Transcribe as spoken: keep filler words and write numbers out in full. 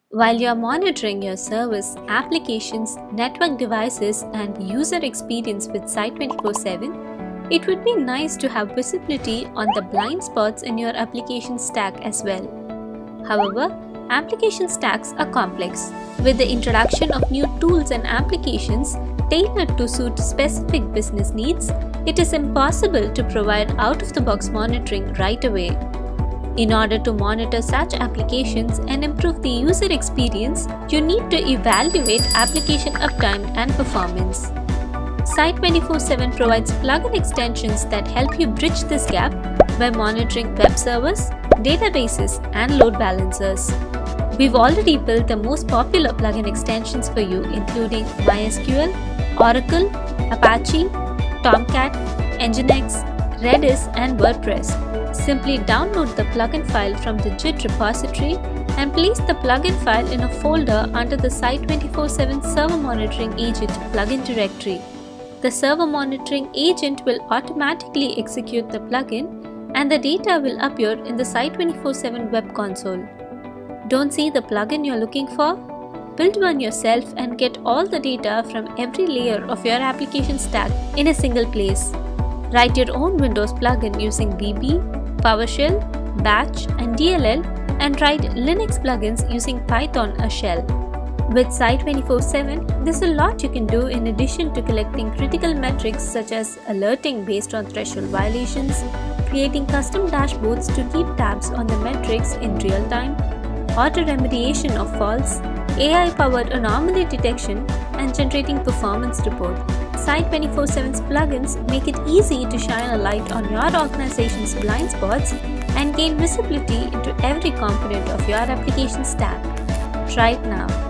While you're monitoring your service, applications, network devices, and user experience with Site twenty-four seven, it would be nice to have visibility on the blind spots in your application stack as well. However, application stacks are complex. With the introduction of new tools and applications tailored to suit specific business needs, it is impossible to provide out-of-the-box monitoring right away. In order to monitor such applications and improve the user experience, you need to evaluate application uptime and performance. Site twenty-four seven provides plugin extensions that help you bridge this gap by monitoring web servers, databases, and load balancers. We've already built the most popular plugin extensions for you, including MySQL, Oracle, Apache, Tomcat, Nginx, Redis, and WordPress. Simply download the plugin file from the Git repository and place the plugin file in a folder under the Site twenty-four seven Server Monitoring Agent plugin directory. The Server Monitoring Agent will automatically execute the plugin and the data will appear in the Site twenty-four seven web console. Don't see the plugin you're looking for? Build one yourself and get all the data from every layer of your application stack in a single place. Write your own Windows plugin using V B, PowerShell, Batch, and D L L, and write Linux plugins using Python or Shell. With Site twenty-four seven, there's a lot you can do in addition to collecting critical metrics such as alerting based on threshold violations, creating custom dashboards to keep tabs on the metrics in real time, auto-remediation of faults, A I-powered anomaly detection, and generating performance report. Site twenty-four seven's plugins make it easy to shine a light on your organization's blind spots and gain visibility into every component of your application stack. Try it now.